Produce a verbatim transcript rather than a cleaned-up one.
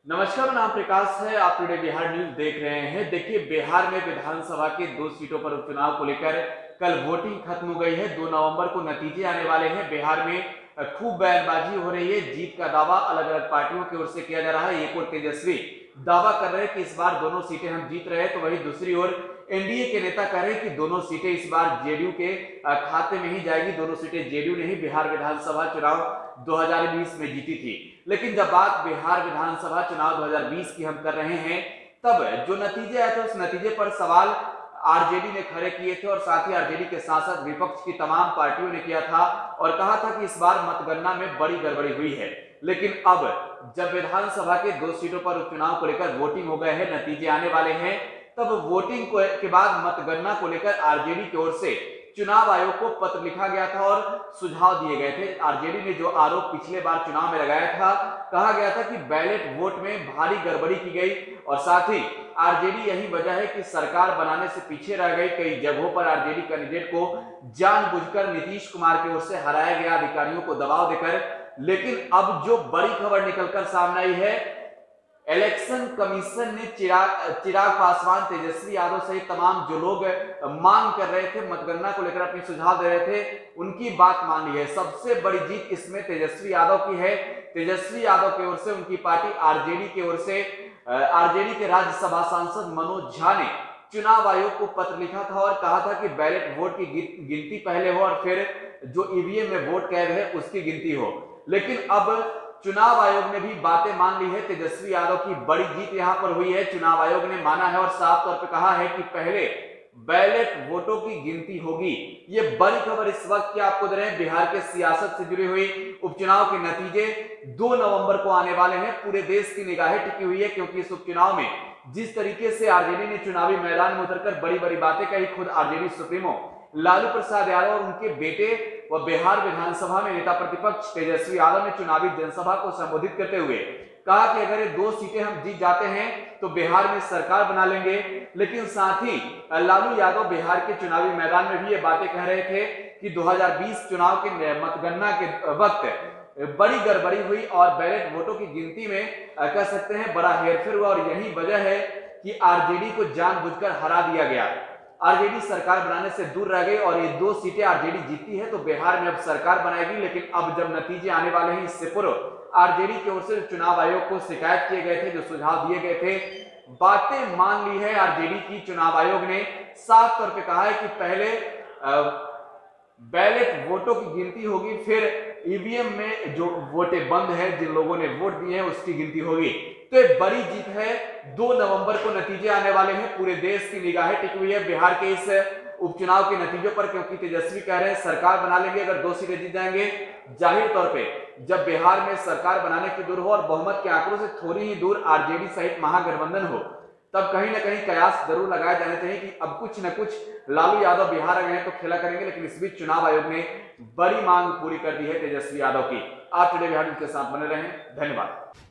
नमस्कार, मेरा नाम प्रकाश है। आप टुडे बिहार न्यूज देख रहे हैं। देखिए, बिहार में विधानसभा के दो सीटों पर उपचुनाव को लेकर कल वोटिंग खत्म हो गई है। दो नवंबर को नतीजे आने वाले हैं। बिहार में खूब बयानबाजी हो रही है। जीत का दावा अलग अलग पार्टियों की ओर से किया जा रहा है। एक और तेजस्वी दावा कर रहे हैं कि इस बार दोनों सीटें हम जीत रहे हैं, तो वहीं दूसरी ओर एनडीए के नेता कह रहे हैं कि दोनों सीटें इस बार जेडीयू के खाते में ही जाएगी। दोनों सीटें जेडीयू ने ही बिहार विधानसभा चुनाव दो हज़ार बीस में जीती थी। लेकिन जब बात बिहार विधानसभा चुनाव दो हज़ार बीस की हम कर रहे हैं, तब जो नतीजे आए थे उस नतीजे पर सवाल आरजेडी ने खड़े किए थे और साथ ही आरजेडी के साथ साथ विपक्ष की तमाम पार्टियों ने किया था और कहा था कि इस बार मतगणना में बड़ी गड़बड़ी हुई है। लेकिन अब जब विधानसभा के दो सीटों पर उपचुनाव को लेकर वोटिंग हो गए हैं, नतीजे आने वाले हैं, तब वोटिंग के बाद मतगणना को लेकर आरजेडी की ओर से चुनाव आयोग को पत्र लिखा गया था और सुझाव दिए गए थे। आरजेडी ने जो आरोप पिछले बार चुनाव में लगाया था, कहा गया था कि बैलेट वोट में भारी गड़बड़ी की गई और साथ ही आरजेडी यही वजह है कि सरकार बनाने से पीछे रह गई। कई जगहों पर आरजेडी कैंडिडेट को जानबूझकर नीतीश कुमार की ओर से हराया गया, अधिकारियों को दबाव देकर। लेकिन अब जो बड़ी खबर निकलकर सामने आई है, इलेक्शन कमीशन ने चिराग चिराग पासवान, तेजस्वी यादव सहित तमाम जो लोग मांग कर रहे थे, मतगणना को लेकर अपने सुझाव दे रहे थे, उनकी बात मान ली है। सबसे बड़ी जीत इसमें तेजस्वी यादव की है। तेजस्वी यादव की ओर से उनकी पार्टी आरजेडी की ओर से आरजेडी के राज्यसभा सांसद मनोज झा ने चुनाव आयोग को पत्र लिखा था और कहा था कि बैलेट वोट की गिनती पहले हो और फिर जो ईवीएम में वोट कैद है उसकी गिनती हो। लेकिन अब चुनाव आयोग ने भी बातें मान ली है। तेजस्वी यादव की बड़ी जीत यहां पर हुई है। चुनाव आयोग ने माना है और साफ तौर पर कहा है कि पहले बैलेट वोटों की गिनती होगी। ये बड़ी खबर इस वक्त की आपको दे रहे हैं। बिहार के सियासत से जुड़ी हुई उपचुनाव के नतीजे दो नवंबर को आने वाले हैं। पूरे देश की निगाहें टिकी हुई है, क्योंकि इस उपचुनाव में जिस तरीके से आरजेडी ने चुनावी मैदान में उतरकर बड़ी बड़ी बातें कही, खुद आरजेडी सुप्रीमो लालू प्रसाद यादव और उनके बेटे व बिहार विधानसभा में नेता प्रतिपक्ष तेजस्वी यादव ने चुनावी जनसभा को संबोधित करते हुए कहा कि अगर ये दो सीटें हम जीत जाते हैं तो बिहार में सरकार बना लेंगे। लेकिन साथ ही लालू यादव बिहार के चुनावी मैदान में भी ये बातें कह रहे थे कि दो हज़ार बीस चुनाव के मतगणना के वक्त बड़ी गड़बड़ी हुई और बैलेट वोटों की गिनती में कह सकते हैं बड़ा हेरफेर हुआ और यही वजह है कि आरजेडी को जानबूझकर हरा दिया गया। आरजेडी सरकार बनाने से दूर रह गई और ये दो सीटें आरजेडी जीती है तो बिहार में अब सरकार बनाएगी। लेकिन अब जब नतीजे आने वाले हैं, इससे पूर्व आरजेडी की ओर से चुनाव आयोग को शिकायत किए गए थे, जो सुझाव दिए गए थे, बातें मान ली है आरजेडी की। चुनाव आयोग ने साफ तौर पे कहा है कि पहले बैलेट वोटों की गिनती होगी, फिर ईवीएम में जो वोटें बंद है, जिन लोगों ने वोट दिए हैं, उसकी गिनती होगी। तो एक बड़ी जीत है। दो नवंबर को नतीजे आने वाले हैं। पूरे देश की निगाहें टिकी हुई है बिहार के इस उपचुनाव के नतीजों पर, क्योंकि तेजस्वी कह रहे हैं सरकार बना लेंगे अगर दो सीटें जीत जाएंगे। जाहिर तौर पे जब बिहार में सरकार बनाने की दूर हो और बहुमत के आंकड़ों से थोड़ी ही दूर आरजेडी सहित महागठबंधन हो, तब कहीं ना कहीं कयास जरूर लगाए जाने चाहिए कि अब कुछ न कुछ लालू यादव बिहार आ गए हैं तो खेला करेंगे। लेकिन इस बीच चुनाव आयोग ने बड़ी मांग पूरी कर दी है तेजस्वी यादव की। आप टुडे बिहार न्यूज के साथ बने रहें। धन्यवाद।